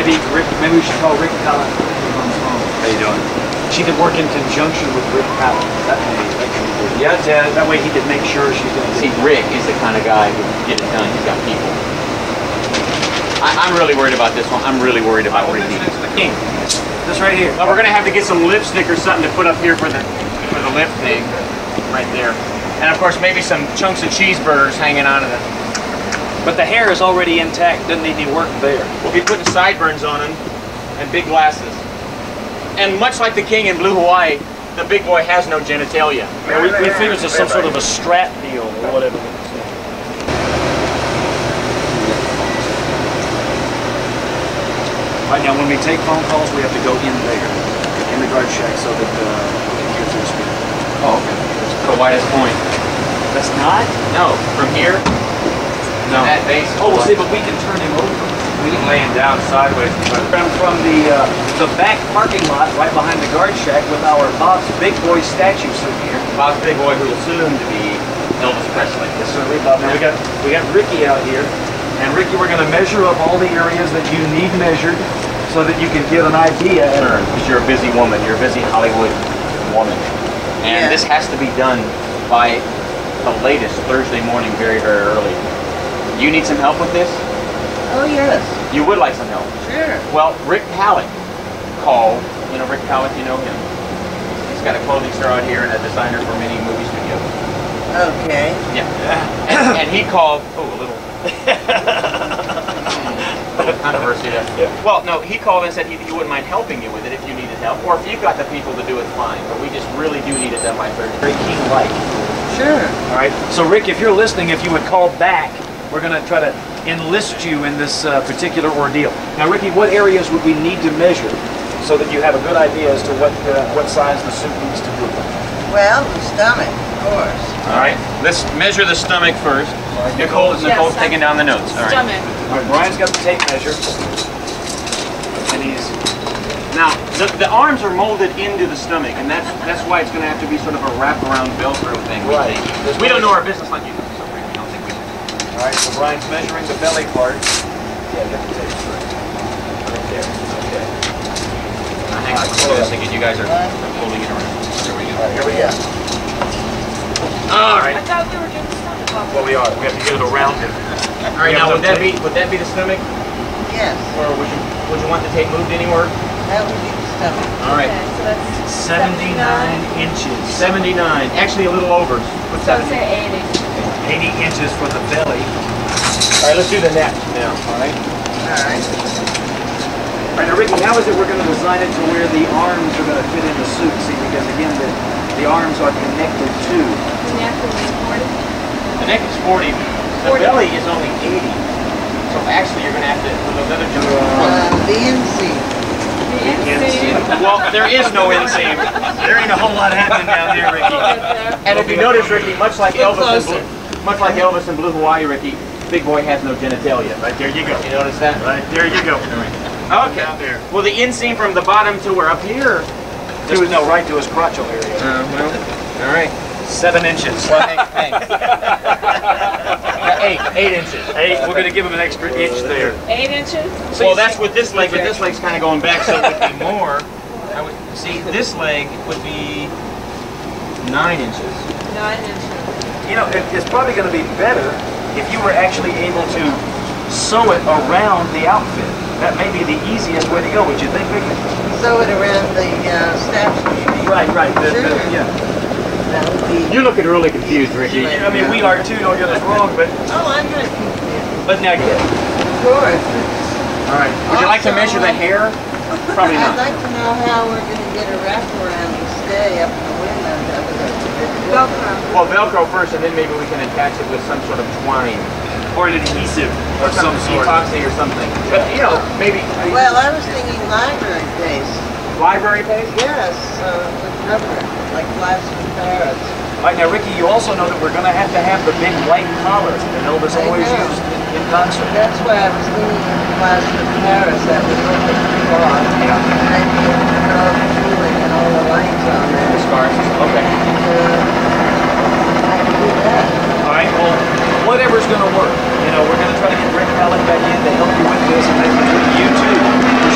maybe we should call Rick Pallet on the phone. How you doing? She could work in conjunction with Rick Pallet. That can be good. Yeah, That way he could make sure she's going to See, Rick is the kind of guy who can get it done. He's got people. I'm really worried about this one. I'm really worried about Ricky. This right here. Well, we're gonna have to get some lipstick or something to put up here for the lip thing, right there. And of course, maybe some chunks of cheeseburgers hanging out of it. But the hair is already intact. Doesn't need any work there. We'll be putting sideburns on him and big glasses. And much like the king in Blue Hawaii, the big boy has no genitalia. Yeah, we figured it's some sort of a strap deal or whatever. Right now, when we take phone calls, we have to go in there, in the guard shack, so that we can hear through the speaker. Oh, okay. So why does point? That's not? No, from here? No. That base. Oh, well, see, but we can turn him over. We can lay him down sideways. From the back parking lot, right behind the guard shack, with our Bob's Big Boy statue sitting here. Bob's big boy, who will soon to be Elvis Presley. Yes, sir, Bob. Now we got Ricky out here. And Ricky, we're going to measure up all the areas that you need measured so that you can get an idea. Because you're a busy woman. You're a busy Hollywood woman. And this has to be done by the latest Thursday morning, very, very early. Do you need some help with this? Oh, yes. You would like some help? Sure. Well, Rick Pallet called. You know Rick Pallet? You know him. He's got a clothing store out here and a designer for many movie studios. Okay. Yeah. And he called. Oh, a little controversy there. Yeah. Well, no, he called and said he wouldn't mind helping you with it if you needed help, or if you've got the people to do it, fine. But we just really do need it done by Thursday. Very keen light. Sure. All right. So, Rick, if you're listening, if you would call back, we're going to try to enlist you in this particular ordeal. Now, Ricky, what areas would we need to measure so that you have a good idea as to what size the suit needs to be? Well, the stomach, of course. All right. Let's measure the stomach first. Nicole's taking down the notes. All right. Stomach. All right, Brian's got the tape measure. And he's... Now, the arms are molded into the stomach, and that's why it's going to have to be sort of a wraparound Velcro thing. Right. We don't know our business like you do, so we don't think we do. All right, so Brian's measuring the belly part. Yeah, get the tape first. Right there. Okay. Hang on, close again. You guys are holding it around. There we go. All right, here we go. All right. I thought we were doing stomach. Well, we are. We have to get it around him. All right. Now, would that be the stomach, Yes. or would you want the tape moved anywhere? That would be the stomach. All right. Okay, so that's 79 inches. 79. Actually, a little over. Put So 70. say 80. 80 inches for the belly. All right. Let's do the neck now. All right. All right. All right, now, Ricky, how is it we're going to design it to where the arms are going to fit in the suit? See, because again, the arms are connected to. The neck will be 40. The neck is 40. The 40. belly is only 80. So actually, you're going to have to put another jump. The inseam. The inseam. Well, there is no inseam. There ain't a whole lot happening down there, Ricky. And if you notice, Ricky, much like Get Elvis closer. in Blue Hawaii, Ricky, Big Boy has no genitalia. Right there you go. You notice that? Right there you go. Okay. There. Well, the inseam from the bottom to where up here. Right to his crotchal area. Well, all right. 7 inches. Well, hang. 8 inches. 8. We're going to give him an extra inch there. 8 inches? Well, that's with this leg, but this leg's kind of going back, so it would be more. I would see this leg would be 9 inches. 9 inches. You know, it's probably going to be better if you were actually able to sew it around the outfit. That may be the easiest way to go. Would you think, Ricky? Sew it around the straps. Right. Sure. Yeah. That would be... You're looking really confused, Ricky. I mean, we are too. Don't get us wrong, but Oh, I'm not confused. but now get. Of course. All right. Would you like to measure the hair? Probably I'd not. like to know how we're going to get a wraparound and stay up in the window. Velcro. Well, Velcro first, and then maybe we can attach it with some sort of twine. Or an adhesive Or of some sort. epoxy or something. But, you know, maybe... Well, I was thinking library paste. Library paste? Yes, with rubber, like plaster Paris. Right now, Ricky, you also know that we're going to have the big white collar that Elvis I always know. used in concert. That's why I was thinking of plaster Paris. That would look like a cloth. Yeah. And I'd be able to draw the ceiling and all the lights on The there. scars. Okay. I can do that. All right, well, whatever's going to work. You know, we're going to try to get Rick Pallet back in to help you with this, and maybe between you two,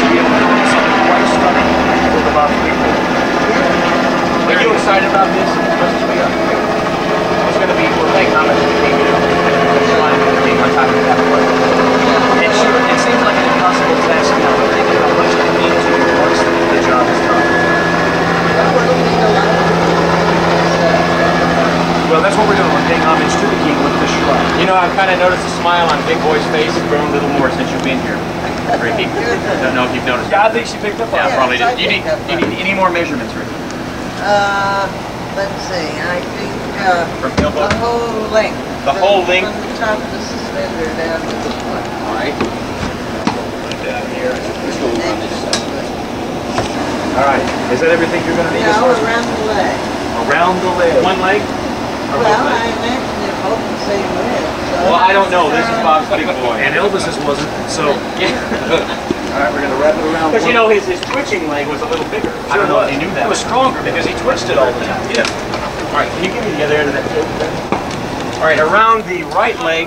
kind of noticed a smile on Big Boy's face grown a little more since you've been here, Ricky. Don't know if you've noticed. Yeah, I think she picked up on Yeah, it. probably Yes, did. Do you need any more measurements, Ricky? Let's see, I think, From elbow? the whole length. The whole length? From the top of the suspender down to the foot. All right. Down here. Let's go on this side. All right. Is that everything you're going to need as No, far as around the leg. around the leg? One leg? Well, I imagine they're both the same width, so. Well, I don't know. This is Bob's big boy. And Elvis's wasn't. So, Yeah. all right, we're going to wrap it around. Because you know his twitching leg was a little bigger. I don't know if you knew that. It was stronger because he twitched it all the time. Yeah. All right, can you give me the other end of that table? All right, around the right leg.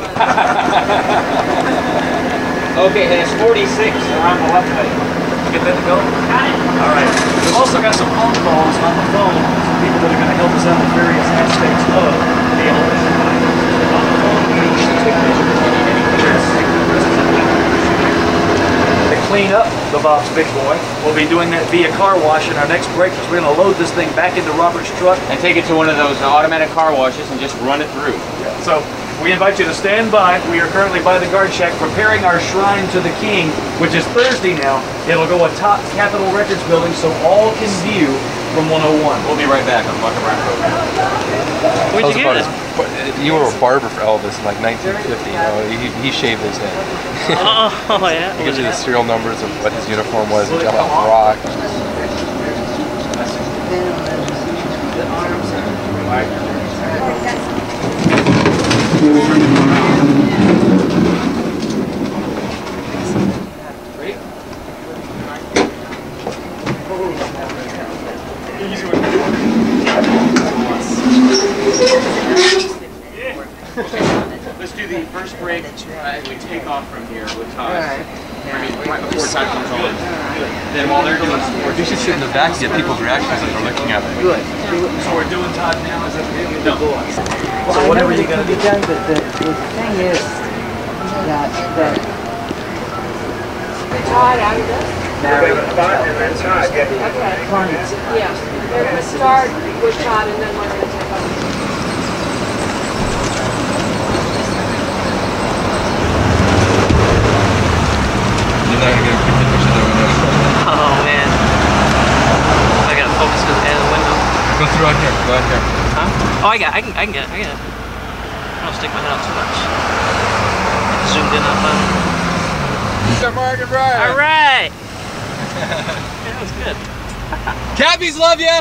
Okay, and it's 46 around the left leg. Get that to go? Got it. All right. We've also got some phone calls on the phone. Some people that are going to help us out with various aspects of the Elvis. On the phone, we each take measurements. You need any to clean up the Bob's Big Boy. We'll be doing that via car wash in our next break because we're going to load this thing back into Robert's truck. And take it to one of those automatic car washes and just run it through. So we invite you to stand by. We are currently by the guard shack preparing our shrine to the King, which is Thursday now. It'll go atop Capitol Records building so all can view from 101. We'll be right back on Buck and Rock Program. Where'd you get it? You were a barber for Elvis in like 1950. You know, he shaved his head. Oh, yeah. He gives you the serial numbers of what his uniform was and got off rock. Let's do the first break. We take off from here with Todd. Right before Todd comes on. Then while they're doing sports, You should sit in the back and get people's reactions as they're looking at it. Good. So we're doing Todd now. Is that really the goal? Well, So I whatever know you it got to can do. be done, but the thing is that Todd out of this? married Okay. clients. Yeah. They're going to start with Todd and then we're going to take over. You're not gonna get a picture that window. Oh man. I gotta focus with the window. Go through out here. Go out here. Huh? Oh, I can get it. I don't stick my head out too much. Zoomed in on fun. Mr. Mark and Brian. Alright! Yeah, that was good. Cabbies love ya.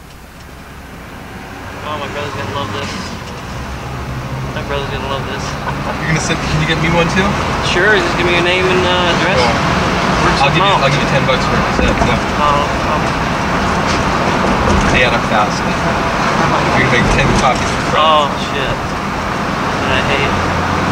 Oh, my brother's gonna love this. My brother's gonna love this. You're gonna sit. Can you get me one too? Sure, just give me your name and address. I'll give you $10 for it. They add up fast. We can make 10 copies for friends. Oh shit. I hate it.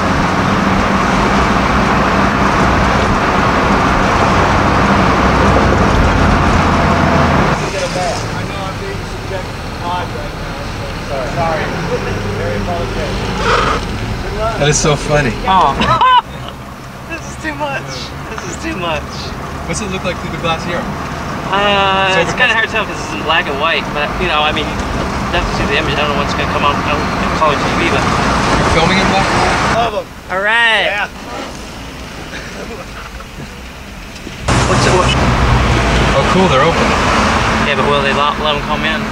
I know I'm being subjected to Todd right now. Sorry. Very apologetic. That is so funny. Oh. This is too much. This is too much. What's it look like through the glass here? It's kind of hard to tell because it's in black and white, but you know, I mean, you can definitely see the image. I don't know what's going to come out on color TV, but. You're filming in black and white? Love them. All right. Yeah. What's it? What? Oh, cool. They're open. Yeah, but will they let them come in?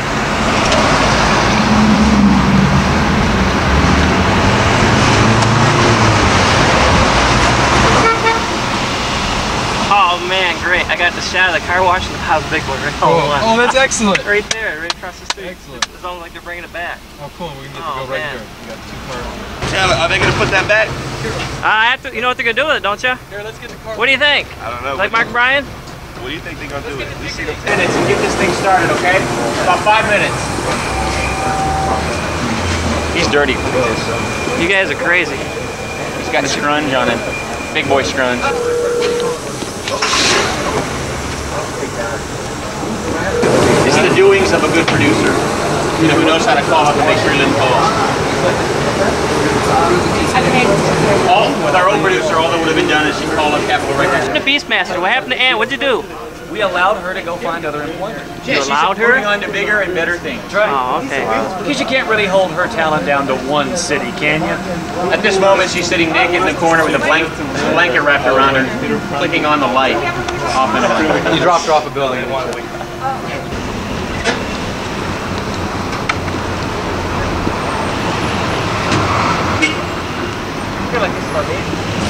Oh man, great! I got the shot of the car wash and the house big one right Oh, that's excellent. right there, right across the street. Excellent. It's almost like they're bringing it back. Oh, cool. We can get Oh, to go right man. here. We got 2 cars. Are they going to put that back? I have to. You know what they're gonna do with it, don't you? Here, let's get the car. What do you think? I don't know. Like Mark Bryan? What do you think they're going to do with it? minutes and get this thing started, okay? About 5 minutes. He's dirty. Look at this. You guys are crazy. He's got scrunch on him. Big boy scrunch. This is the doings of a good producer. You know, who knows how to call up and make sure he doesn't call. With our own producer, all that would have been done is she called up Capitol Records. The Beastmaster, what happened to Ann? What'd you do? we allowed her to go find other employment. You allowed her? Moving on to bigger and better things. That's right. Oh, okay. Because you can't really hold her talent down to one city, can you? At this moment, she's sitting naked in the corner with a blanket wrapped around her, clicking on the light off and on. You dropped her off a building in 1 week. I feel like this is our baby.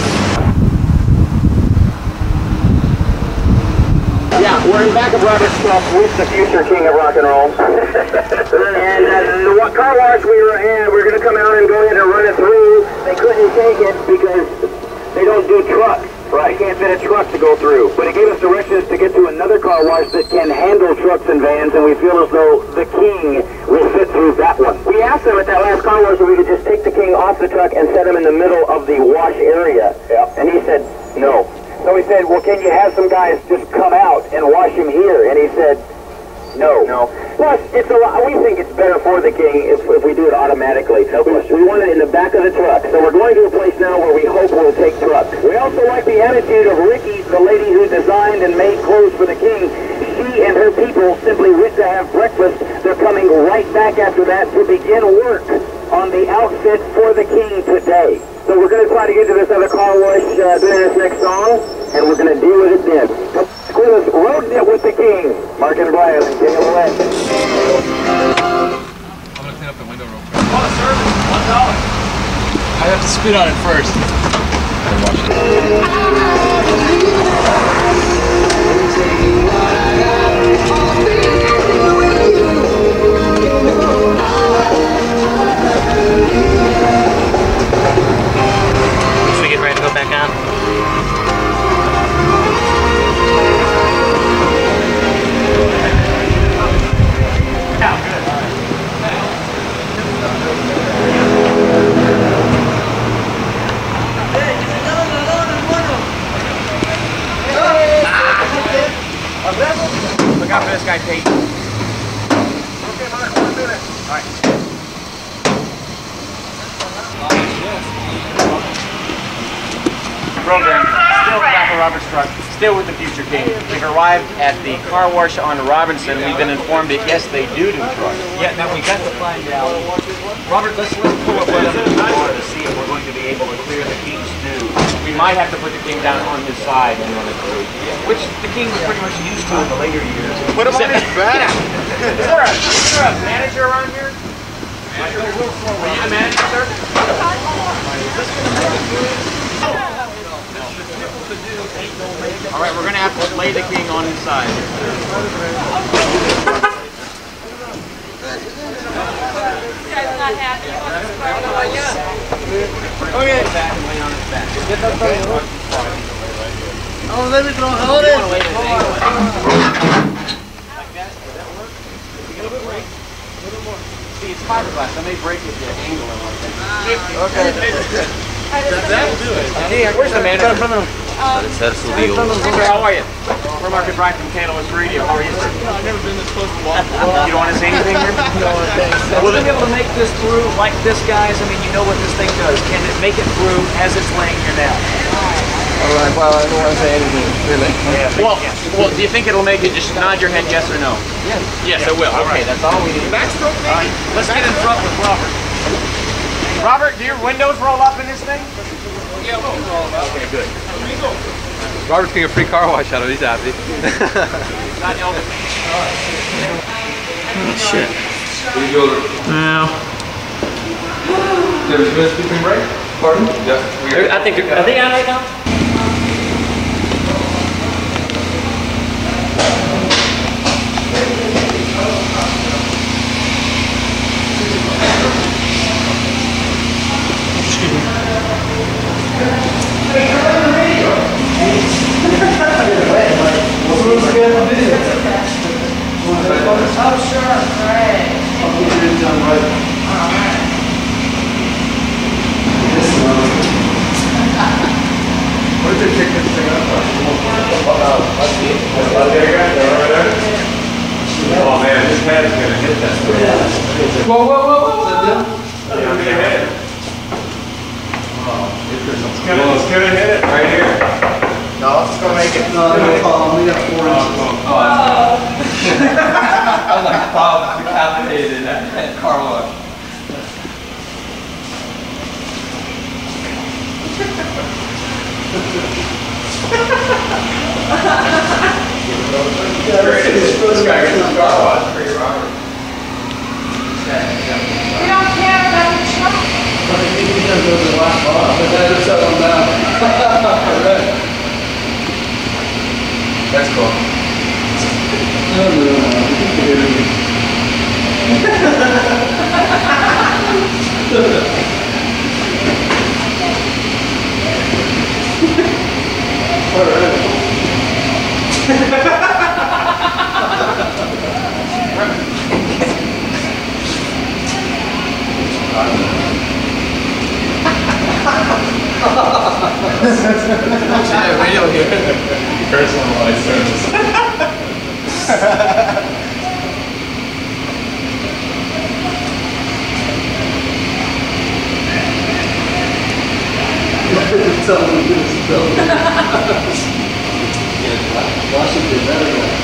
Yeah, we're in back of Robert's truck with the future king of rock and roll. And the car wash we were in, we were going to come out and go ahead and run it through. They couldn't take it because they don't do trucks. Right. You can't fit a truck to go through. But it gave us directions to get to another car wash that can handle trucks and vans, and we feel as though the king will fit through that one. We asked them at that last car wash if we could just take the king off the truck and set him in the middle of the wash area. Yeah. And he said, no. So we said, well, can you have some guys just come out and wash him here? And he said, no. No. Plus, it's a lot. We think it's better for the king if we do it automatically. No question. We want it in the back of the truck. So we're going to a place now where we hope we'll take trucks. We also like the attitude of Ricky, the lady who designed and made clothes for the king. She and her people simply went to have breakfast. They're coming right back after that to begin work on the outfit for the king today. So we're going to try to get to this other car wash during this next song, and we're going to deal with it then. With us, Road It with the King, Mark and Brian, and King of the West. I'm gonna clean up the window real quick. Oh, service, $1. I have to spit on it first. Should we get ready to go back on? Look out for this guy, Peyton. Okay, Mark, 1 minute. All right. Program, still back of Robert's truck, still with the future king. We've arrived at the car wash on Robinson. We've been informed that yes, they do trucks. Yeah, now we got to find out. Robert, let's pull up one of them to see if we're going to be able to clear the king's due. We might have to put the king down on his side and run it through. Which the king was pretty much used to in the later years. Put him on his back. Is there a manager around here? Are you the manager, sir? All right, we're going to have to lay the king on his side. This guy's not happy. He wants to cry. Okay. Back and lay on his back. Oh, let me hold it. Like that? Does that work? A little bit break. A little more. See, it's fiberglass. I may break it at an angle and like that. Okay. That'll do it. Hey, where's the manager? Sir, how are you? We're Mark and Brian from Canada's Radio. How are you, sir? I've never been this close to water. You don't want to say anything here? No, thanks. Will they be able to make this through like this, guys? I mean, you know what this thing does. Can it make it through as it's laying here now? All right, well, I don't want to say anything, really. Well, do you think it'll make it? Just nod your head yes or no. Yes. Yes, it will. Okay, that's all we need. Backstroke, maybe? Let's get in front with Robert. Robert, do your windows roll up in this thing? Yeah, we'll roll up. Okay, good. Robert's getting a free car wash out of it. He's happy. Not Elvis. Shit. What do you go? No. Do you have a 2 minutes between break? Pardon? Yeah. I think are they on right now? Oh, sure, great. I'll get it done right. All right. What did you pick this thing up on? Oh man, this head is going to hit that. Whoa, whoa, whoa, whoa. Yeah, I'm going to hit it. It's going to hit it right here. No, it's going to make it. No, no problem. We got 4 inches. I'm like Bob decapitated at car wash. This guy gets his car wash for you, Robert. We don't care about the truck. That's cool. Video here. Personalized service. Washington, better go.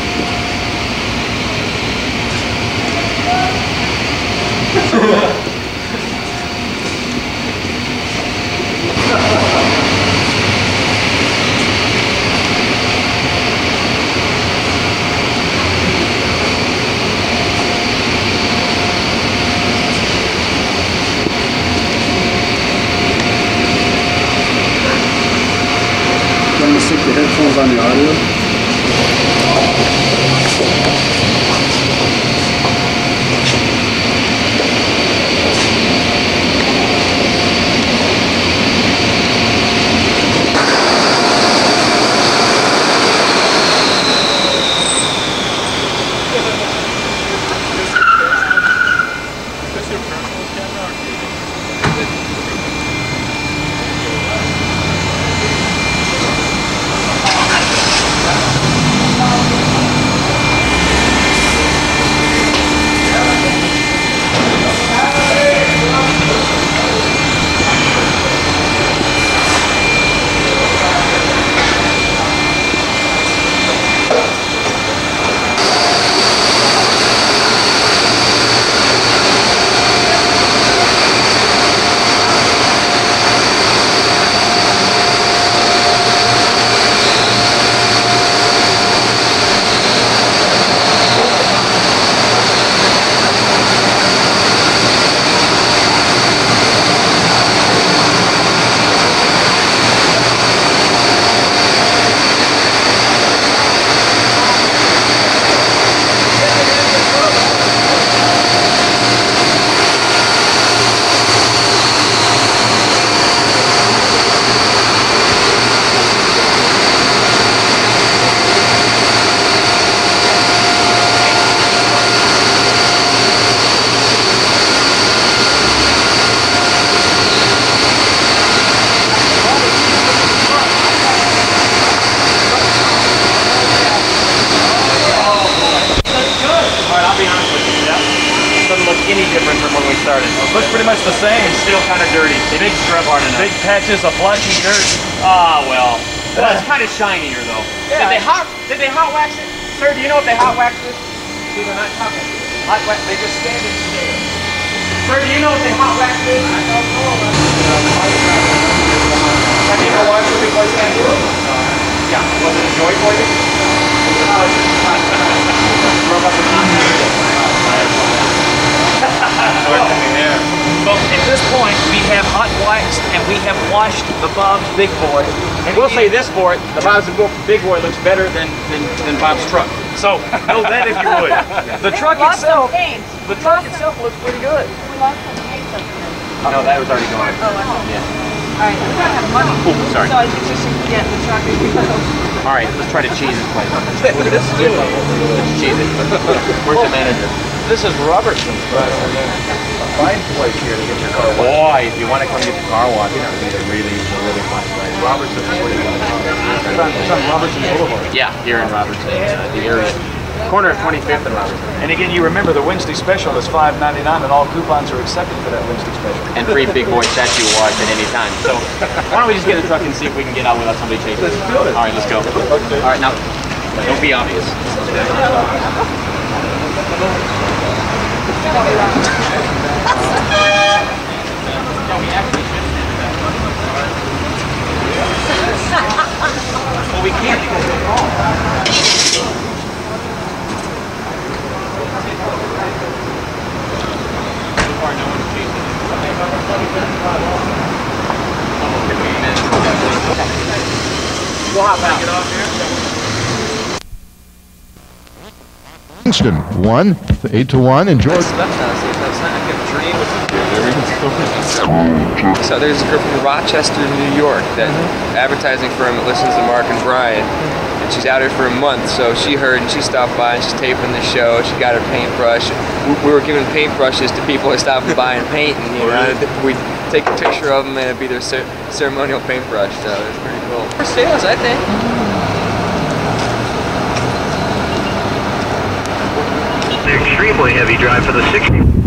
I'm gonna stick the headphones on the audio. Any different from when we started. Looks pretty much the same. It's still kind of dirty. Big scrub hard enough. Big patches of blotchy dirt. Ah, well. Well, it's kind of shinier though. Yeah. Did they hot wax it? Sir, do you know if they hot waxed this? See, they're not hot wax. Hot wax. They just stand and stare. Sir, do you know if they hot waxed this? I don't know. Have you ever watched it before stand here? Yeah. Was it a joy for you? Rub up the Well, at this point, we have hot waxed and we have washed the Bob's Big Boy. And we'll say this for it, the Bob's Big Boy looks better than Bob's truck. So, know that if you would. The truck itself looks pretty good. We lost some paint up there. No, that was already gone. Oh, I know. Yeah. All right, we don't have money. Oh, sorry. So I think we should get the truck and go. All right, let's try to cheese this place. Let's cheese it. Where's the manager? This is Robertson's, but a fine place here to get your car washed. Boy, if you want to come get your car washed, it's a really fine place. Robertson's, it's on Robertson Boulevard. Yeah, here in Robertson, the area. Corner of 25th and Robertson. And again, you remember the Wednesday special is $5.99 and all coupons are accepted for that Wednesday special. And free Big Boy statue wash at any time. So why don't we just get in the truck and see if we can get out without somebody chasing us. Let's do it. All right, let's go. All right, now Don't be obvious. Well, we can't because we're wrong. We'll hop out. Get off here. Kingston won 8-1, and George. So there's a girl from Rochester, New York, that advertising firm that listens to Mark and Brian, and she's out here for a month. So she heard and she stopped by and she's taping the show. She got her paintbrush. We were giving paintbrushes to people who stopped by and painting. You know, we take a picture of them and it'd be their ceremonial paintbrush. So it's pretty cool. For sales, I think. Extremely heavy drive for the 60.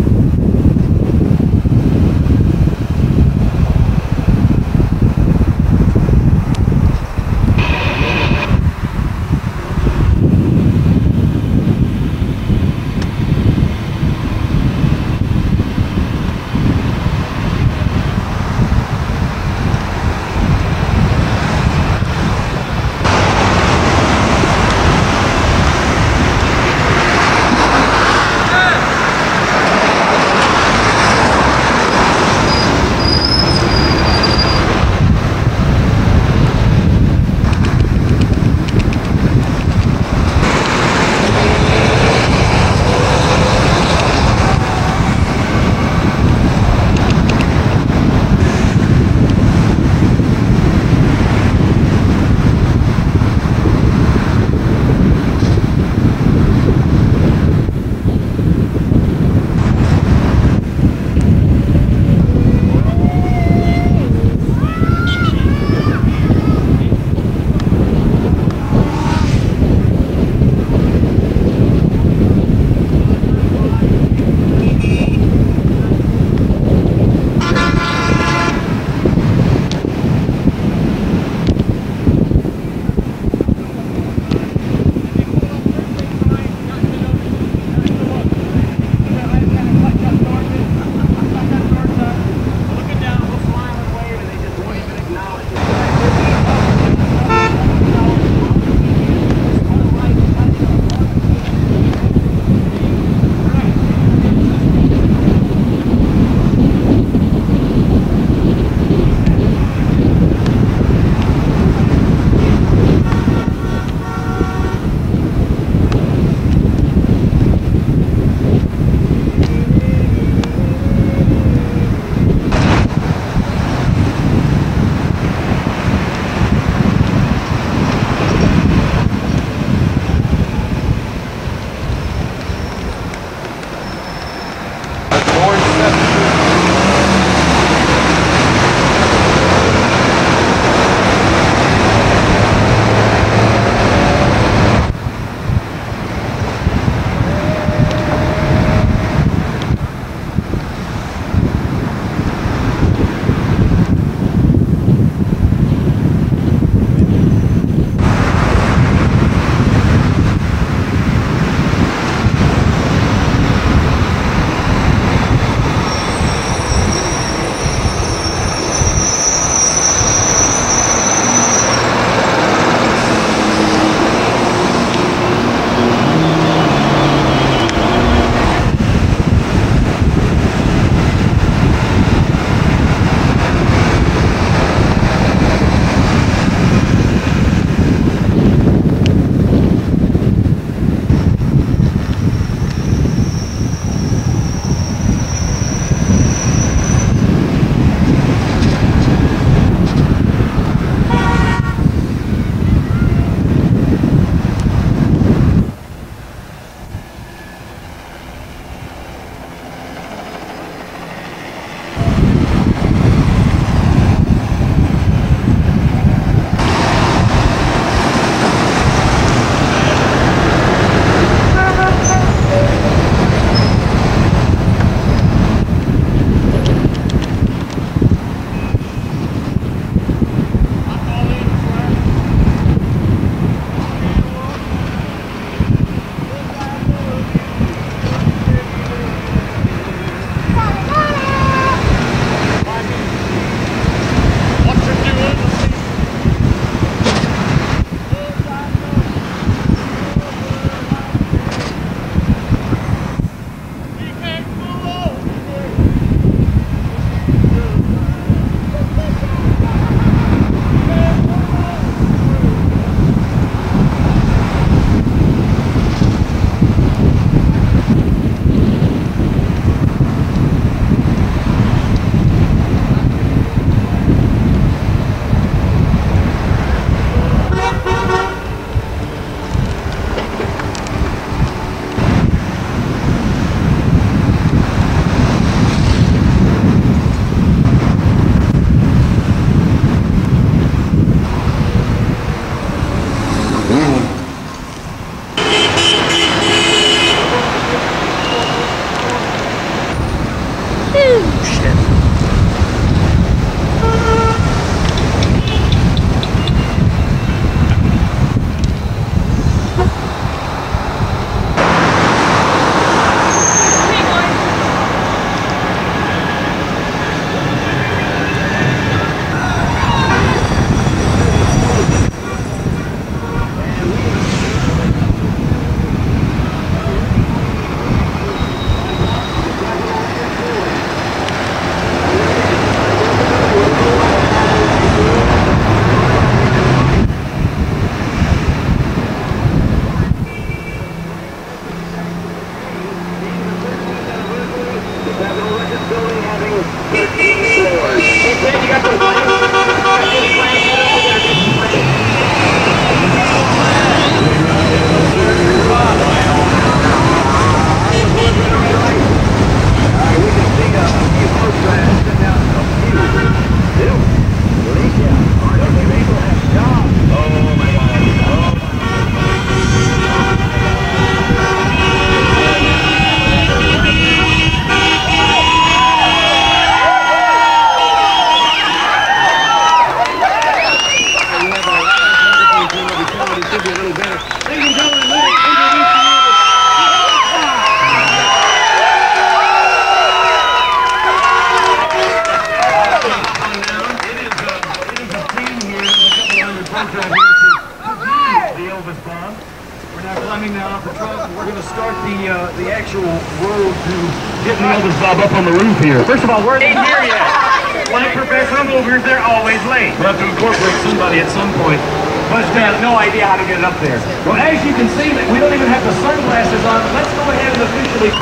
Bob. We're now climbing down off the truck. We're going to start the actual road to getting Elvis Bob up on the roof here. First of all, we're ain't here yet. Like professional movers, they're always late. We'll have to incorporate somebody at some point. But we have no idea how to get it up there. Well, as you can see, we don't even have the sunglasses on. Let's go ahead and officially...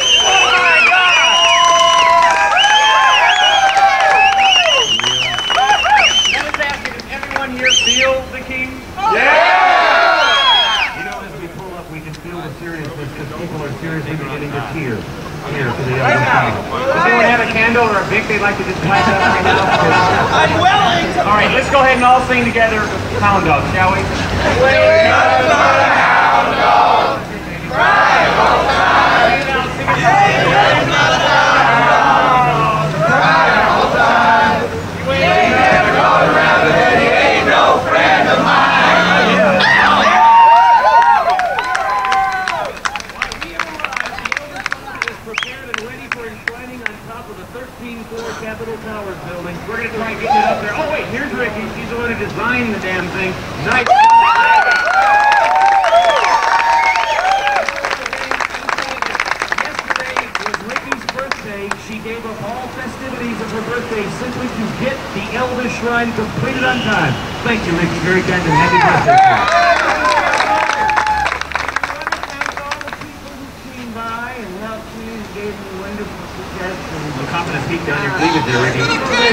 Feel the king? Yeah! You know, as we pull up, we can feel the seriousness because people are seriously beginning to tear here for the Elvis Bob. Does anyone have a candle or a Bic they'd like to just light up right now? I'm willing! All right, let's go ahead and all sing together Hound Dog, shall we? We're the Hound Dog! Right on time! We're not a Hound Dog! Right on time! We ain't never going around the head. No friend of mine. Is prepared and ready for reclining on top of the 13-floor Capitol Towers building. We're going to try and get it up there. Oh wait, here's Ricky. She's the one who designed the damn thing. Nice. Yesterday was Ricky's birthday. She gave up all festivities of her birthday simply to get the Elvis Shrine completed on time. Thank you, Ricky. Very kind and happy birthday. All the people who came by and helped me and gave me wonderful suggestions. I'm confident deep down here. Leave it there, Ricky.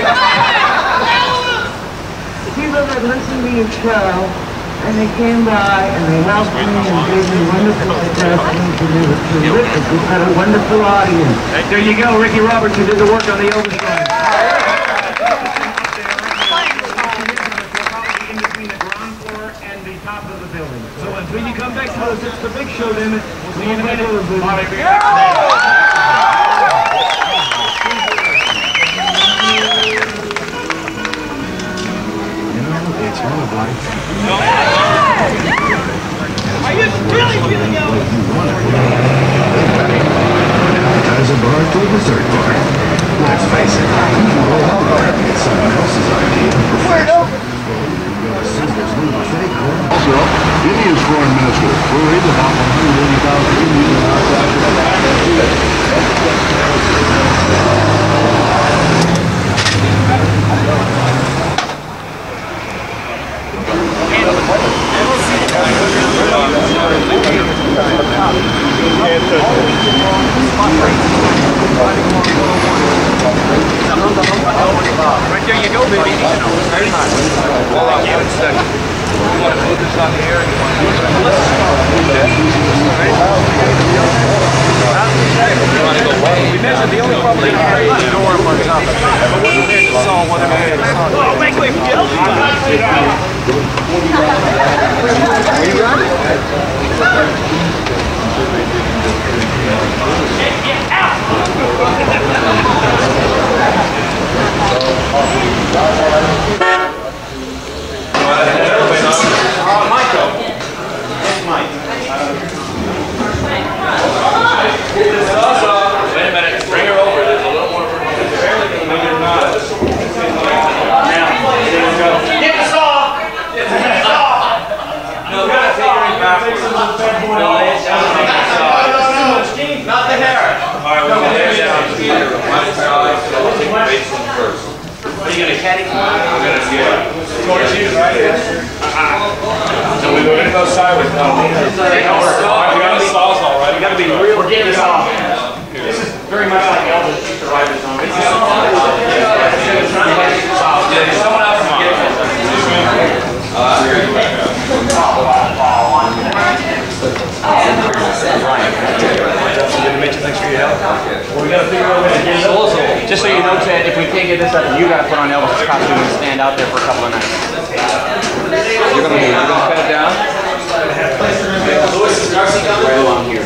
The people that listened to your show, and they came by and they helped me and gave me wonderful suggestions, and it was terrific. We've had a wonderful audience. There you go, Ricky Roberts, who did the work on the Elvis Shrine. So until you come back to us, it's the big show then. We'll see you in a minute. It's all right. Are you really feeling ill? Appetizer bar to a dessert bar. Let's face it, it's someone else's idea. Also, India's foreign minister worried about 180,000 Indians outside of Right there you go, baby. You want to put this on the air? You want to do it? Let's we measured the only problem they had was the door up on top of it. But wasn't there to solve whatever they had to solve. Oh, make way for Elvis! Are you ready? Get out! Michael. Yes, Mike. Wait a minute, bring her over. There's a little more. No, you're not. Now, there we go. Get the saw! Get the saw! No, we gotta take her in backwards. No, not the hair. Alright, we're gonna lay down to the one side, so we'll take the base one first. Are you gonna caddy? We're gonna get towards you, right? So we're gonna go sideways. No, we got a saws all right. We gotta be real. We're getting this off. This is very much like Elvis used to ride his own. It's a saw. Yeah, someone else come on. Thanks for your help. Well, we gotta figure out a way to get it up. Just so you know, Ted, if we can't get this up, you gotta put on Elvis' costume and stand out there for a couple of nights. You're gonna cut it down? Louis, is Darcy coming? Right along here.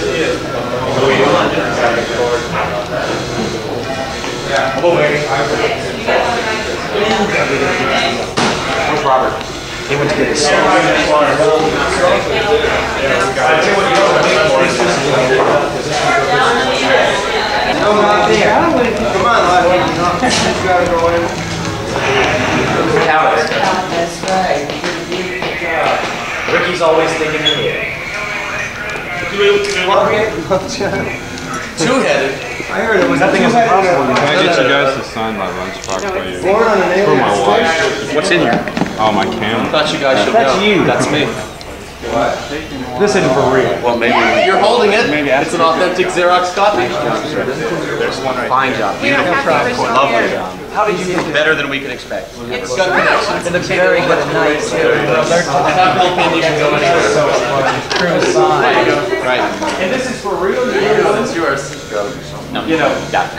Hello, baby. Where's Robert? He went to get his son. Come on, gotta go in. That's That's right. Ricky's always thinking ahead. Two-headed. I heard it was nothing is impossible. Can I get you guys to sign my lunchbox for you? For my wife. What's in here? Oh, my camera. I thought you guys should That's know. you. That's me. What? This isn't for real. Well, maybe. You're holding it. It's an authentic Xerox copy. Fine job. Beautiful. Lovely job. How did you get this? Better than we could expect. It's got connections. It looks very good at night, too. I have no opinion. You can go anywhere. True sign. Right. And this is for real? It's yours. No. You know.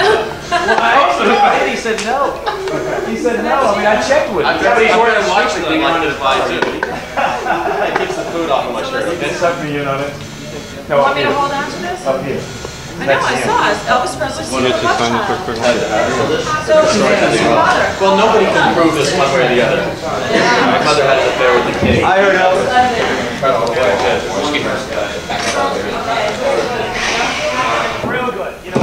He said no. He said no. I mean, I checked with him. Somebody's wearing a watch that he wanted to buy too. It keeps the food off of my shirt. He did suck me in on it. No, You want me to hold on to this? Up here. I know, I saw it. Elvis Presley. Want to just sign this real quick? So, Well, nobody can prove this one way or the other. My mother had an affair with the king. I heard Elvis. Real good. You know,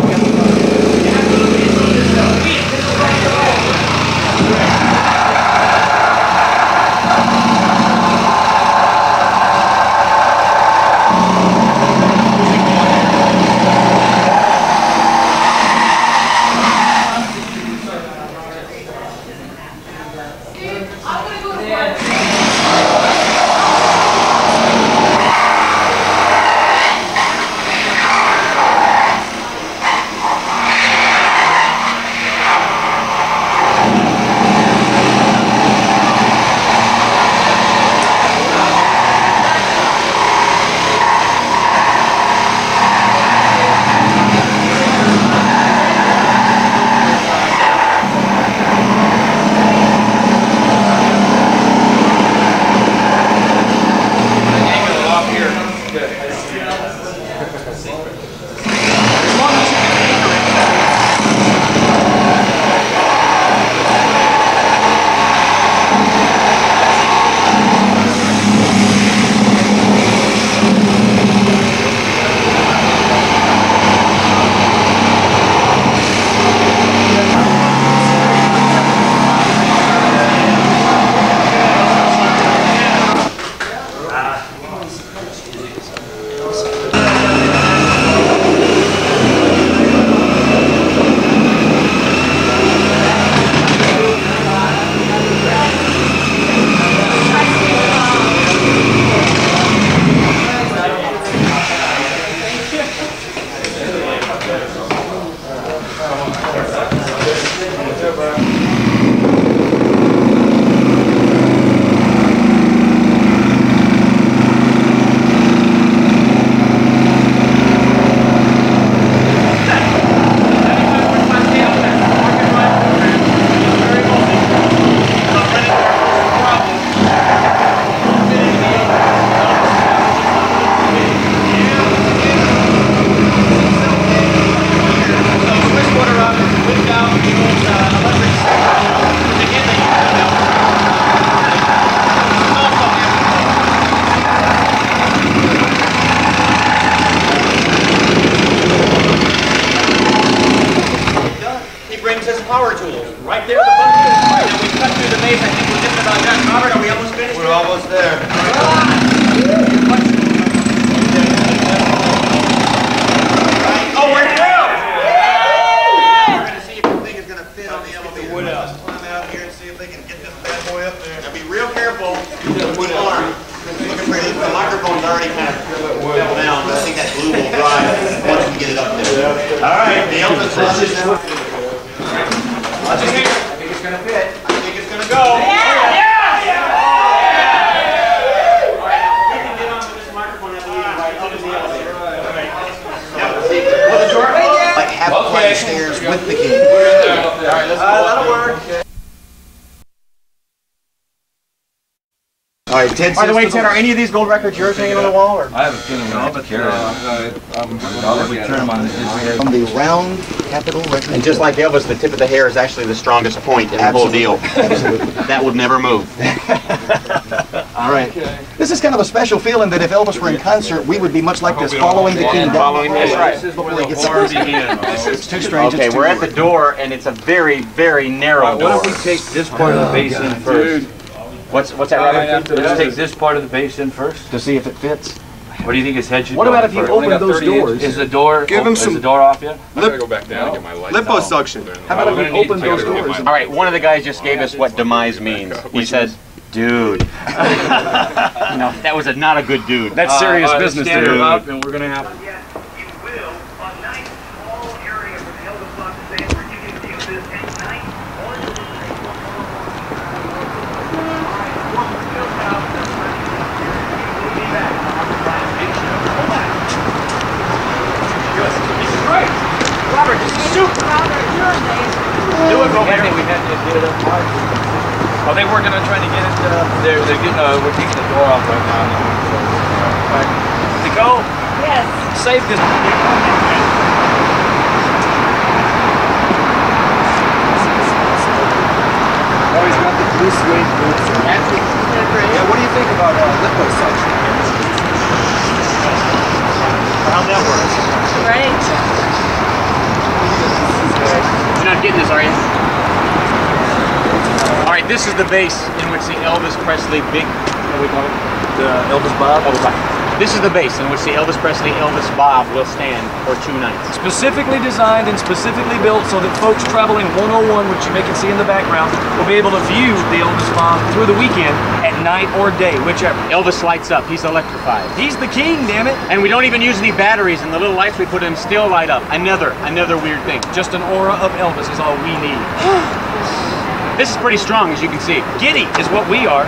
power tools. Right there, the button. Now we cut through the maze. I think we're just about done. Robert, are we almost finished? We're almost there. Oh, we're through! We're going to see if the thing is going to fit on the elevator. Wood out. Let's climb out here and see if they can get this bad boy up there. Now be real careful. The arm. Looking pretty. The microphone's already kind of fell down, but I think that glue will dry once we get it up there. All right, the Elvis process. I think it's going to fit. I think it's going to go. Like half a flight of stairs with the key. Alright, let's go. That'll work. Alright, Ted. By the way, Ted, are any of these gold records yours hanging on the wall? Or? I have a feeling we'll have to carry them. From the round capital record. And just like Elvis, the tip of the hair is actually the strongest point in the whole deal. That would never move. All right. This is kind of a special feeling that if Elvis were in concert, we would be much like this, following the king down. Following this, right. It's too strange. Okay, we're at the door, and it's a very, very narrow door. What if we take this part of the basin first? What's that, Robert? Let's take this part of the bass in first. To see if it fits. What do you think his head should What go about in if you first? open those doors? Is the door, Give him some- is the door off yet? I gotta go back down and get my lights. Liposuction. How about if we open those doors? All right, one of the guys just gave us what demise means. He said, dude. No, that was not a good dude. That's serious business, stand dude. up and we're gonna have. Robert, this is super. Do it, Robert. We had to get it up hard. Oh, they were gonna try to get it. They're getting. We're taking the door off right now. Right. Nicole. Yes. Save this. Oh, he's got the blue suede boots. Yeah, what do you think about liposuction? How'd that work? Right. You're not getting this, are you? All right, this is the bass in which the Elvis Presley big, what do we call it? The Elvis Bob. Elvis Bob. This is the bass in which the Elvis Presley Elvis Bob will stand for 2 nights. Specifically designed and specifically built so that folks traveling 101, which you may can see in the background, will be able to view the Elvis Bob through the weekend at night or day, whichever. Elvis lights up. He's electrified. He's the king, damn it. And we don't even use any batteries, and the little lights we put in still light up. Another weird thing. Just an aura of Elvis is all we need. This is pretty strong, as you can see. Giddy is what we are.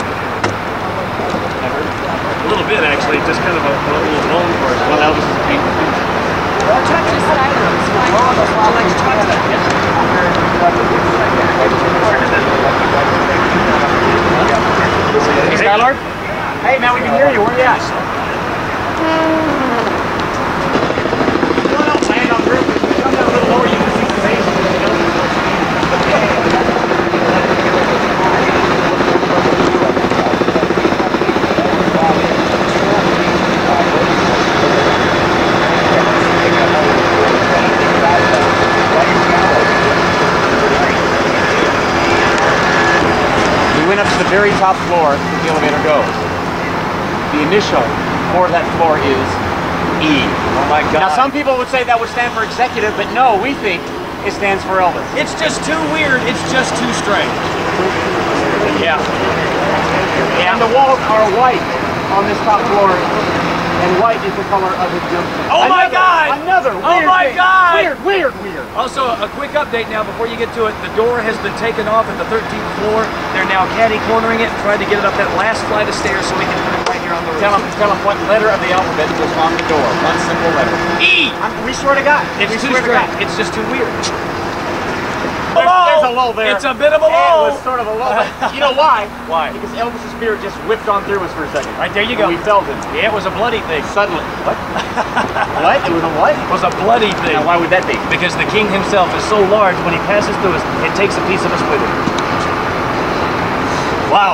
A little bit, actually, just kind of a little bone for us. Well, Elvis is a king. I'll talk to the side rooms. Would you like to talk to them? Hey, Skylord. Hey, man, we can hear you. Where are you at? Come on, land on group. Come down a little lower. You can see the bass. We went up to the very top floor where the elevator goes. The initial for that floor is E. Oh my God. Now some people would say that would stand for executive, but no, we think it stands for Elvis. It's just too weird. It's just too strange. Yeah. And the walls are white on this top floor, and white is the color of his jumpsuit. Oh my God! Another weird Oh my thing. God! Weird. Also, a quick update now before you get to it. The door has been taken off at the 13th floor. They're now catty-cornering it and trying to get it up that last flight of stairs so we can put it right here on the roof. Tell them what letter of the alphabet was on the door. One simple letter. E! We swear to God. It's too strange. It's just too weird. There's a lull there. It's a bit of a lull. It was sort of a lull. You know why? Why? Because Elvis's spirit just whipped on through us for a second. Right there you go. We felt it. Yeah, it was a bloody thing. Suddenly. What? What? It was a what? It was a bloody thing. Now, why would that be? Because the king himself is so large, when he passes through us, it takes a piece of us with him. Wow.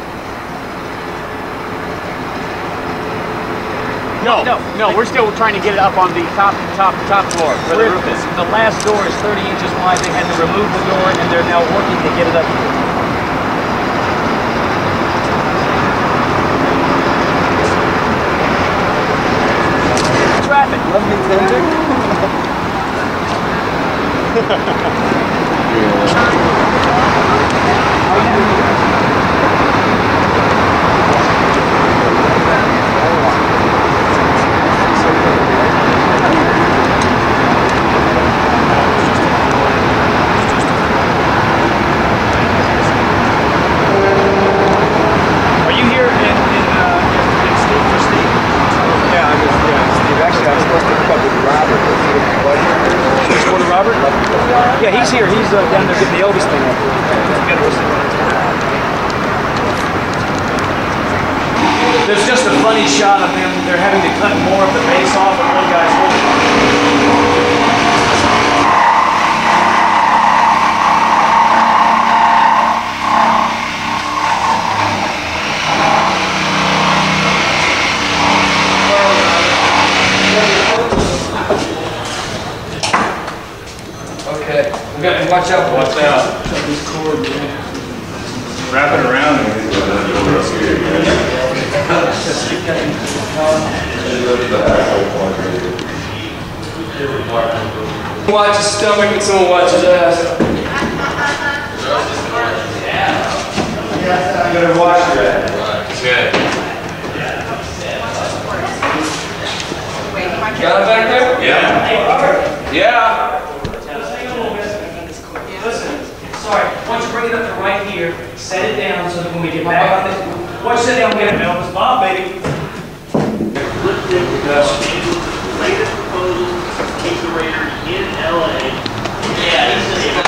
No, we're still trying to get it up on the top floor where the roof is. The last door is 30 inches wide. They had to remove the door, and they're now working to get it up here. Traffic. Love me tender. Are you here in Steve for Steve? Yeah, Steve. Actually, I was supposed to pick up with Robert. Just go to Robert? Yeah, he's here. He's down there getting the Elvis thing up. There's just a funny shot of them. They're having to cut more of the base off, and one guy's holding on. Okay, we got to watch out for what's out. Wrap it around. Watch his stomach and someone watch his ass. I'm gonna watch that. Good. Got it back there? Yeah. Yeah. Listen, sorry, why don't you bring it up to right here, set it down so that when we get back on this, why don't you sit down and get it, Elvis? Bob, baby. Latest proposal to keep the Raiders in LA. Yeah, he's just.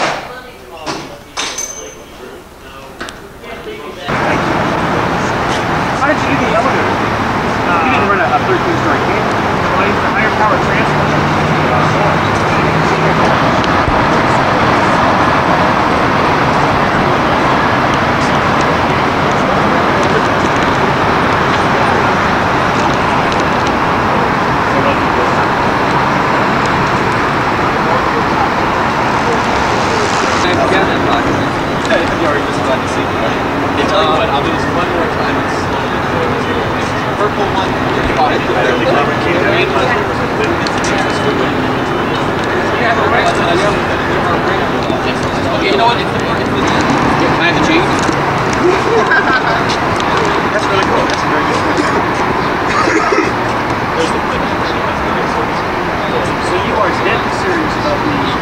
How did you get the elevator? You didn't run a 13-story cable. Well, I used a higher power transfer. You already just got to see it, right? Okay, tell you what, I'll do this one more time. It's purple one, you got it. Green one. Okay, you know what? It's the can I have the cheese? That's really cool. That's very good. There's the clip. So you are deadly serious about these?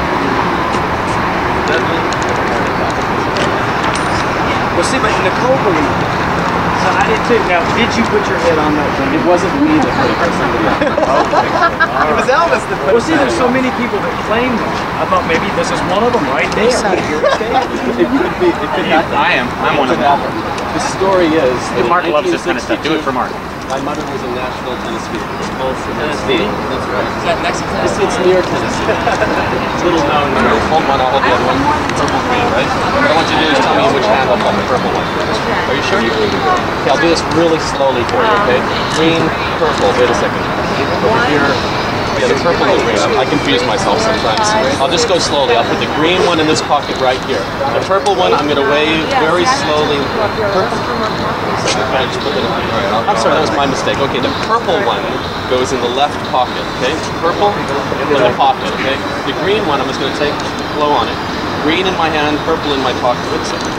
Well, see, but Nicole believed it. So I did too. Now, did you put your head on that thing? It wasn't me that put it, or somebody else. It was Elvis that put it. Well, see, there's so many people that claim that. I thought maybe this is one of them right there. It could be. It could not. I'm one of them. The story is. Mark loves this kind of stuff. Do it for Mark. My mother was in Nashville, Tennessee. Tennessee. That's right. Is that next to Tennessee? It's near Tennessee. It's little known. Hold one, I'll hold the other one. Purple green, right? What I want you to do is tell me which hand I'll hold the purple one. Are you sure? Okay, I'll do this really slowly for you, okay? Green, purple. Wait a second. Over here. Yeah, the purple and green. I confuse myself sometimes. I'll just go slowly. I'll put the green one in this pocket right here. The purple one, I'm going to wave very slowly. I'm sorry, that was my mistake. Okay, the purple one goes in the left pocket, okay? Purple in the pocket, okay? The green one, I'm just going to take, blow on it. Green in my hand, purple in my pocket. Wait a second.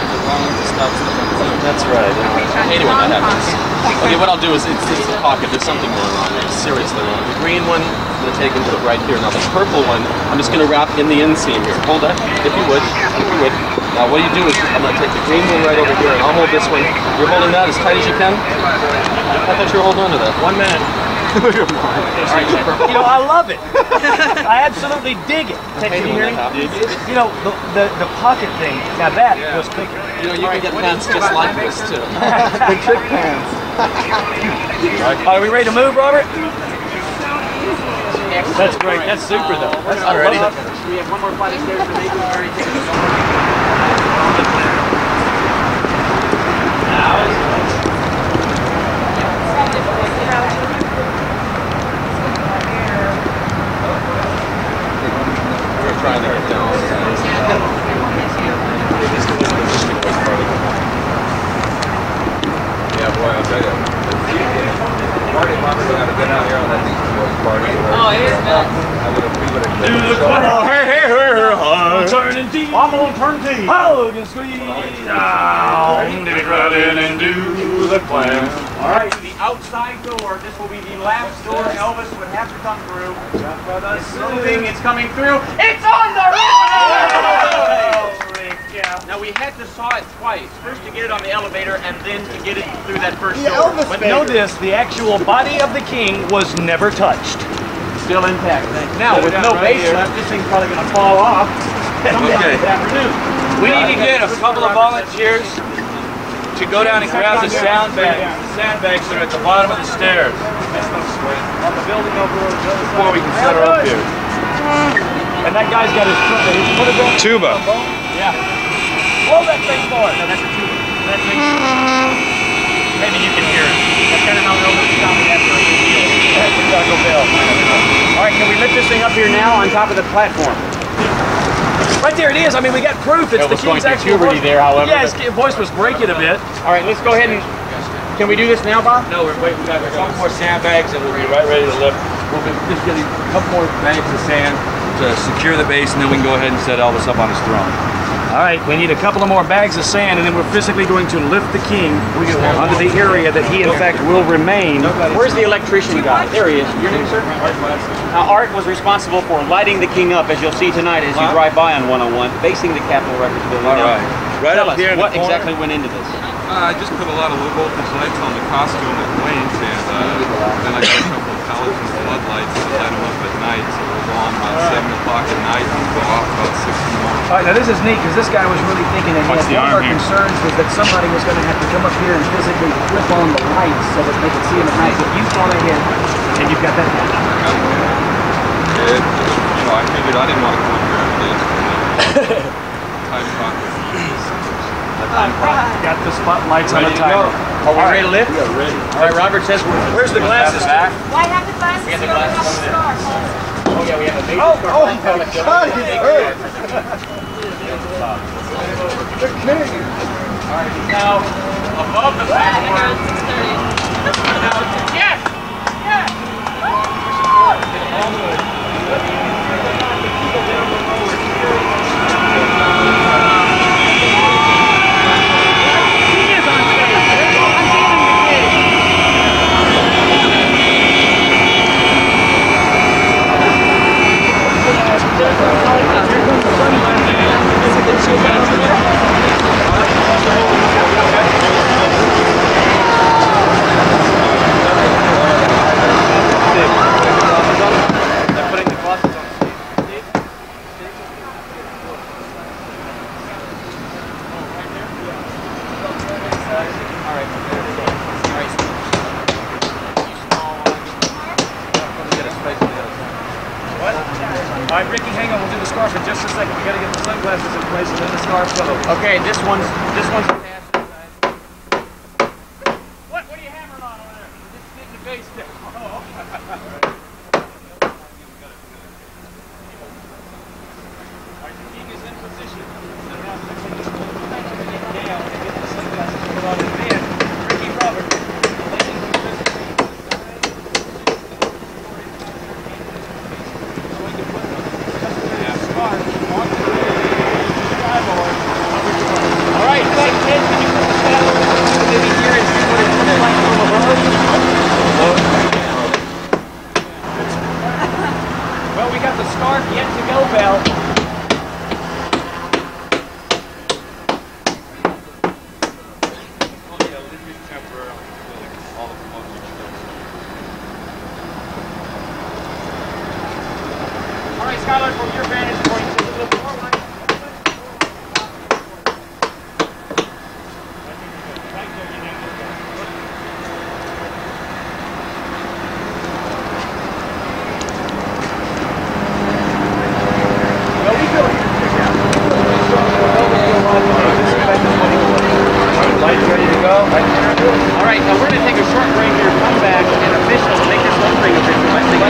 That's right. Anyway, that happens. Okay, what I'll do is, it's the pocket. There's something going wrong. It's seriously wrong. The green one, I'm going to take and put it right here. Now the purple one, I'm just going to wrap in the inseam here. Hold that, if you would. Now what you do is, I'm going to take the green one right over here, and I'll hold this one. You're holding that as tight as you can? I thought you were holding on to that. 1 minute. You know, I love it. I absolutely dig it. Can you hear me? You know, the pocket thing, now that was cooking. You know, you can get pants just like this, too. The trick pants. Are we ready to move, Robert? That's great. That's super, though. All ready? We have one more flight of stairs to make. We've already taken We're trying to get down. Yeah, boy, I'll tell you. Party mama got to get out here on that East Boys party. Oh, here's Bill. I'm turning teeth. I'm gonna turn teeth. Hug and squeeze. Dig right in and do the plan. All right, the outside door. This will be the last door Elvis would have to come through. Assuming it's coming through. It's on the roof! Now we had to saw it twice. First to get it on the elevator and then to get it through that first door. But know this, the actual body of the king was never touched. Still intact. Now with no base left, this thing's probably going to fall off. Okay. This afternoon. We need to get a couple of volunteers to go down and grab the sandbags that are at the bottom of the stairs. On the building over before we can set her up here. And that guy's got his what is that? Tuba. Yeah. Blow that thing for it. No, that's a tuba. That thing. Maybe you can hear it. That's kind of how Elvis sounded after a deal. That's the Taco Bell. All right, can we lift this thing up here now on top of the platform? Right there it is. I mean, we got proof. It's the king's actual voice. There, however. Yeah, his voice was breaking a bit. All right, let's go ahead and Can we do this now, Bob? No, we're waiting. We got a couple more sandbags and we'll be right ready to lift. We'll be just getting a couple more bags of sand to secure the base, and then we can go ahead and set Elvis up on his throne. All right, we need a couple of more bags of sand, and then we're physically going to lift the king onto the area that he, in fact, will remain. Where's the electrician guy? There he is. Your name, sir? Art was responsible for lighting the king up, as you'll see tonight as you drive by on 101, facing the Capitol Records building. All right. Right Tell up us, here in what the corner. exactly went into this? I just put a lot of low voltage lights on the costume at Wayne's, and then I got a couple of halogen floodlights to light them up at night, so we'll go on about 7 o'clock at night and go off about 6 in the morning. All right, now this is neat because this guy was really thinking ahead. One of our concerns was that somebody was going to have to come up here and physically flip on the lights so that they could see him at night. But you thought ahead, and you've got that down. I figured I didn't want to come up here every day. Time clock. Got the spotlights on the timer. Are we ready to lift? We are ready. All right, Robert says where's the glasses? Why have the glasses? We have the here? glasses We over have there. the Oh yeah, we have a big Oh my God, he's hurt. The king. All right, he's now above the platform. Yes! Yes! All right, Ricky, hang on. We'll do the scarf in just a second. We got to get the sunglasses in place and then the scarf photo. Okay, this one's What are you hammering on over there? Just hitting the base there. Oh, okay. Alright, the king is in position. So now the king is down and get the sunglasses put on his head. Ricky Robert. Well, we got the scarf yet to go, Belle. All right, Skylar, from your vantage point, take a little forward. Lights ready to go. All right, now we're going to take a short break here, come back, and official, make this whole thing official. Let's take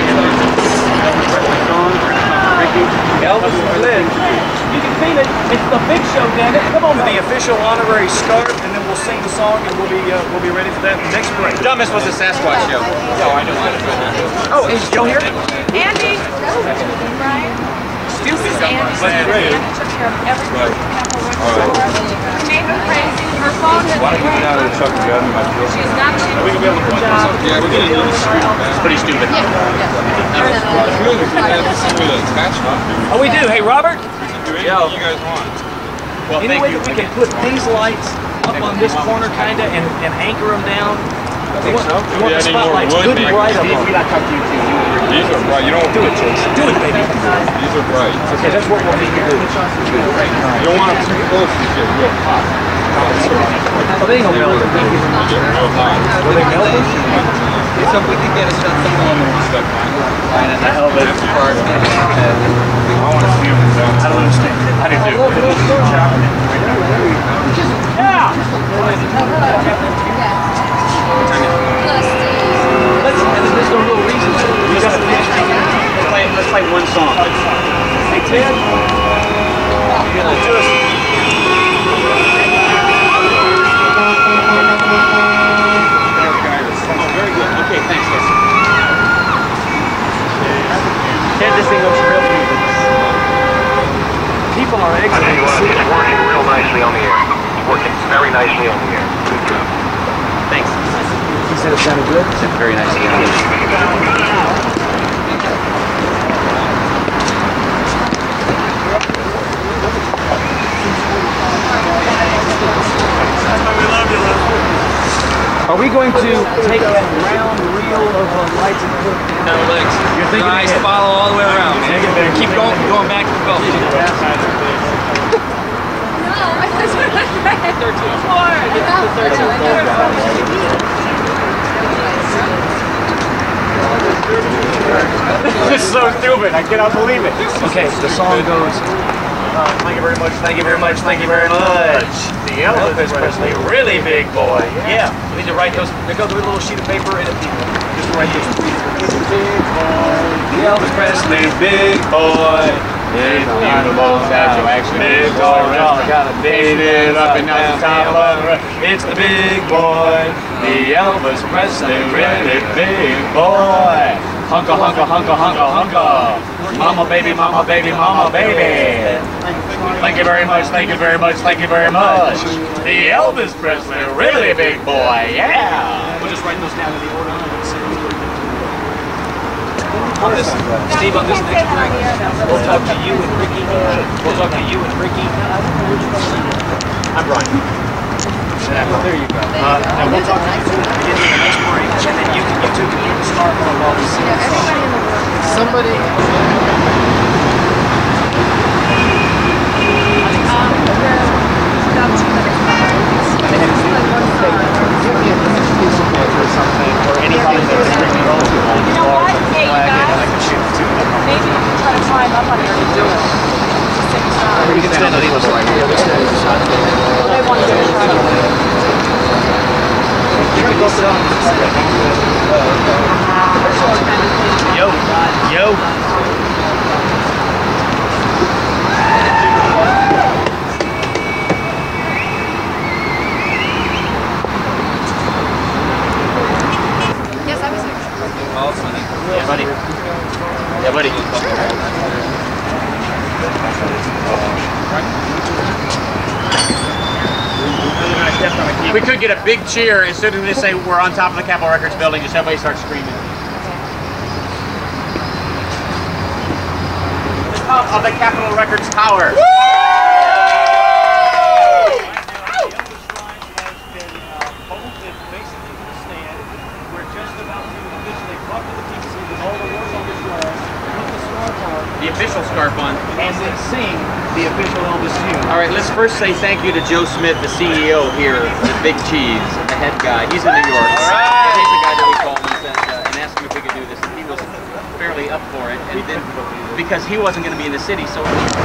Elvis Lynn. You can feel it. It's the big show, damn it. Come on, the official honorary scarf, and then we'll sing the song, and we'll be ready for that next break. Dumbest was the Sasquatch show. Oh, I know. Oh, is Joe here? Andy! Brian? This is Andy. Andy took care of everything. We made her crazy. Her phone has Why don't you get out of the truck and grab me my drill? She's not going to do a good job. Yeah, we're gonna do this. It's pretty stupid. Really, we have to see where the attachment. Oh, we do. Hey, Robert. Do anything you guys want. Well, Any way that we can put these lights up on this corner, kind of, and anchor them down? I think so. We want the spotlights good and bright up on. These are bright. You don't Do it, Jason. Do it, baby. These are bright. Okay, that's what we'll need to do. You don't want them too close to get real hot. Oh, they ain't gonna melt it. Get real hot. Will they melt it? So if we could get a shot somewhere on the line at the Elvis part. I want to see them down. I don't understand. I do too. Yeah! There's no real reason to. We gotta finish. Let's play one song. Hey, Ted. You're gonna do us. Ted, this thing looks real cute. People are exiting the city. It's working real nicely on the air. It's working very nicely on the air. Good job. Thanks. He said it sounded good? It's very nicely on the air. Are we going to take that round reel of lights and put No legs. You're thinking nice ahead. follow all the way around, man. Keep going back to the belt. This is so stupid. I cannot believe it. Okay, the song goes. Thank you very much. Thank you very much. Thank you very much. The Elvis Presley, really big boy. Yeah. We need to write those. There goes a little sheet of paper and just write those. Big boy. The Elvis Presley, big boy. It's beautiful, statue action. Big boy, got a big it up and down the top of the It's the big boy. The Elvis Presley, really big boy. Hunka, hunka, hunka, hunka, hunka. Mama, baby, mama, baby, mama, baby. Thank you very much, thank you very much, thank you very much. The Elvis Presley, really big boy, yeah. We'll just write those down in the order. On this, Steve, on this next break, we'll talk to you and Ricky. We'll talk to you and Ricky. I'm Brian. There you go. And we'll talk to you two at the beginning of the next break, and then you two can start on all the scenes. Somebody. Maybe you can try to climb up on here and do it. You can stand on either side. They want to do it. Yo, yo. Yes, I was there. Yeah, buddy. Yeah, buddy. We could get a big cheer as soon as we say we're on top of the Capitol Records building, just everybody starts screaming. The top of the Capitol Records tower. The official scarf on. And then sing the official Elvis tune. All right, let's first say thank you to Joe Smith, the CEO here, the Big Cheese, the head guy. He's in New York. Right. He's the guy that we called and asked him if we could do this, and he was fairly up for it. And then, because he wasn't going to be in the city, so.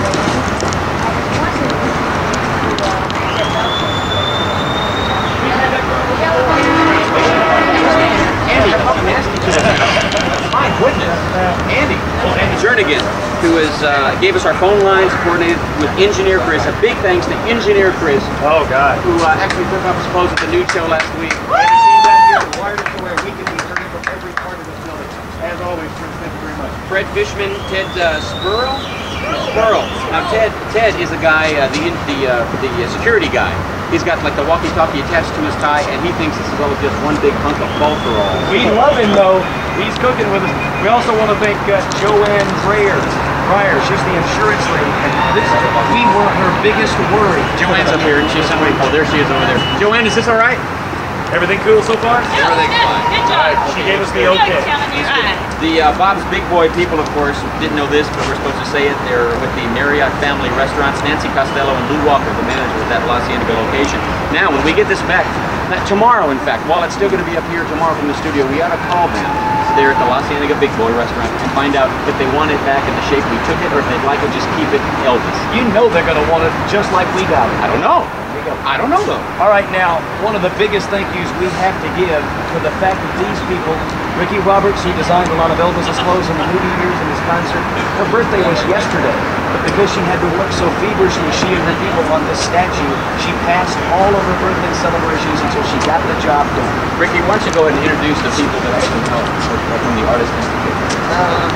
Andy, my goodness, Andy Jernigan, who gave us our phone lines, coordinated with Engineer Chris. A big thanks to Engineer Chris. Oh God. Who actually took off his clothes at the nude show last week. And he came back here and wired it to where we can be heard from every part of this building. As always, Chris, thank you very much. Fred Fishman, Ted Spurl. Now Ted is a guy, the security guy. He's got like the walkie-talkie attached to his tie, and he thinks this is all just one big hunk of falterall. We love him though. He's cooking with us. We also want to thank Joanne Breyer. She's the insurance lady. We were her biggest worry. Joanne's up here, and she's somebody. Oh, there she is over there. Joanne, is this all right? Everything cool so far? Everything's fine. Good job. She gave us the okay. The Bob's Big Boy people, of course, didn't know this, but we're supposed to say it. They're with the Marriott Family Restaurants. Nancy Costello and Lou Walker, the manager of that La Cienega location. Now, when we get this back, tomorrow, in fact, while it's still going to be up here tomorrow from the studio, we ought to call them there at the La Cienega Big Boy restaurant and find out if they want it back in the shape we took it or if they'd like it, just keep it Elvis. You know they're going to want it just like we got it. I don't know. I don't know though. All right, now, one of the biggest thank yous we have to give for the fact that these people, Ricky Roberts, who designed a lot of Elvis's clothes in the movie years and his concert, her birthday was yesterday. But because she had to work so feverishly, she and her people on this statue, she passed all of her birthday celebrations until she got the job done. Ricky, why don't you go ahead and introduce the people that actually helped from the Artist Institute?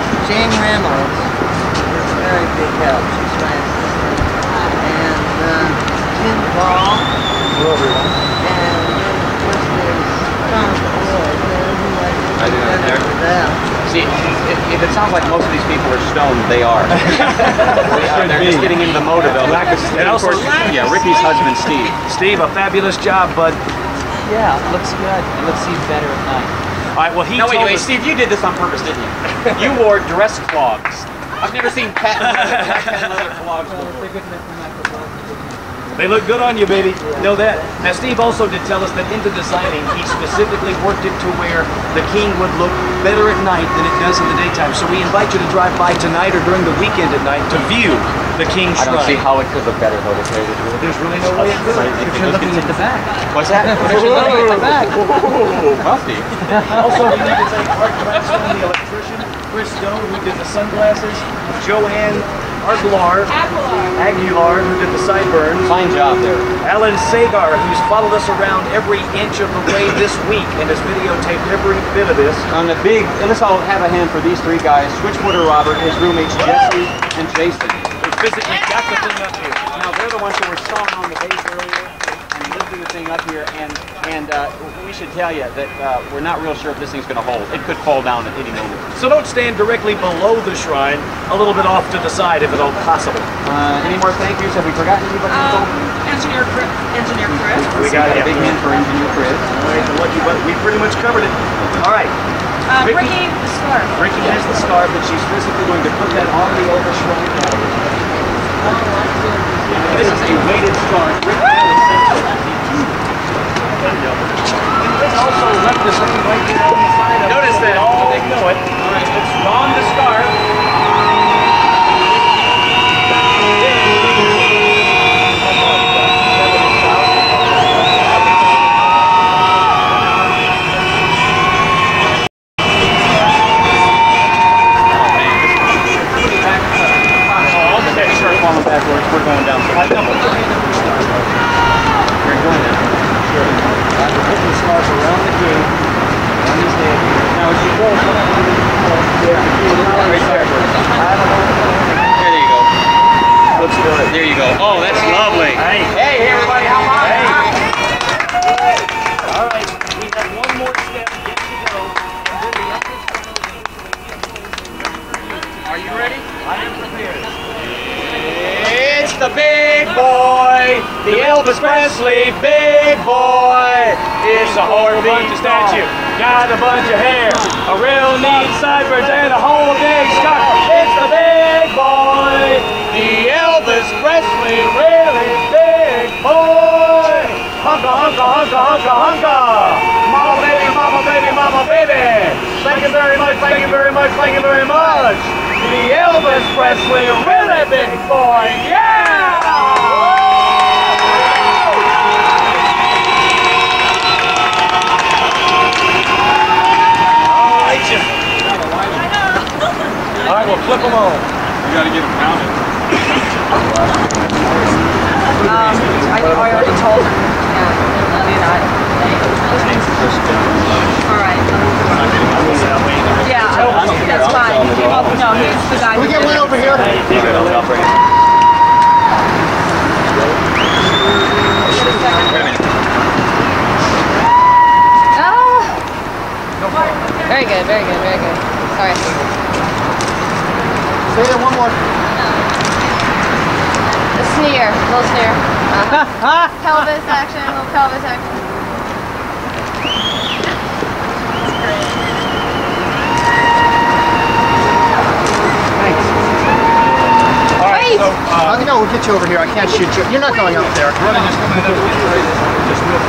Jane Reynolds is a very big help. She's my assistant. And Tim Ball. Hello, everyone. And what's this? Tom Floyd. I do not there. See, if it sounds like most of these people are stoned, they are. They're just getting into the mode of it. And also, yeah, Ricky's husband, Steve. Steve, a fabulous job, bud. Yeah, it looks good. It looks even better at night. All right, well, he No, told wait, us... Steve, you did this on purpose, didn't you? You wore dress clogs. I've never seen patent leather clogs before. They look good on you, baby. Know that. Now, Steve also did tell us that into designing, he specifically worked it to where the King would look better at night than it does in the daytime. So we invite you to drive by tonight or during the weekend at night to view the King's Shrine. I don't see how it could look better, though. There's really no way it could. If you're looking at the back. What's that? If you're looking at the back. Well, Steve. Also, we need to thank Art Blackstone, the electrician, Chris Stone, who did the sunglasses, Joanne Aguilar, who did the sideburns. Fine job there. Alan Sagar, who's followed us around every inch of the way this week and has videotaped every bit of this. On the big, and let's all have a hand for these three guys: Switchfooter Robert, his roommates Jesse and Jason. We've got the thing up here. Now they're the ones who were sawing on the base earlier and lifting the thing up here, and we should tell you that we're not real sure if this thing's going to hold. It could fall down at any moment. So don't stand directly below the shrine, a little bit off to the side if at all possible. Any more thank yous? Have we forgotten anybody? Engineer Chris. We got a big hand for Engineer Chris. All right, lucky, but we pretty much covered it. All right. Ricky, the scarf. Ricky has the scarf, and she's physically going to put that on the Elvis shrine. This is a weighted scarf. Rick also left this ring right there on the side of Notice that. Oh, they know it. All right, let's don the scarf. Backwards, we're going down. I know. We're going down. Sure. We're putting the scarf around the king, on his head. Now, as you go, right there. There you go. Looks good. There you go. Oh, that's lovely. Hey, everybody, how are you? All right, we have one more step yet to go. Are you ready? I am prepared. It's the big boy, the Elvis Presley big boy. It's a whole bunch of statue, got a bunch of hair, a real neat sideburns and a whole big scarf. It's the big boy, the Elvis Presley really big boy. Hunka, hunka, hunka, hunka, hunka. Mama baby, mama baby, mama baby. Thank you very much, thank you very much, thank you very much. The Elvis Presley really big boy, yeah! All right, well, flip them on. You gotta get them counted. I already told her. All right. Yeah, that's fine. No, he's the guy. Can we get one over here? Very good, very good, very good. Sorry. Say that one more. A sneer, a little sneer. Pelvis action, a little pelvis action. Thanks. All right, Wait! so, No, we'll get you over here. I can't shoot you. You're not going up there. we're gonna just come in just real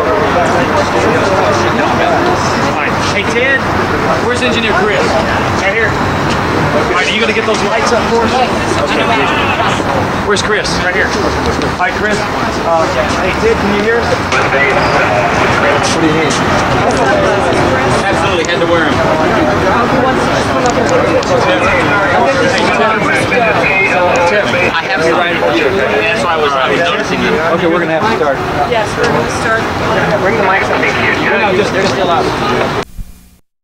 All right. Hey, Ted, where's Engineer Chris? Right here. All right, are you going to get those lights up for us? Okay. Where's Chris? Right here. Hi, Chris. Hey, Ted, can you hear us? What do you need? Absolutely, had to wear them. I have to write it. That's why I was noticing you. Okay, we're going to have to start. Yes, we're going to start. Bring the mics up. No, just, they're still up.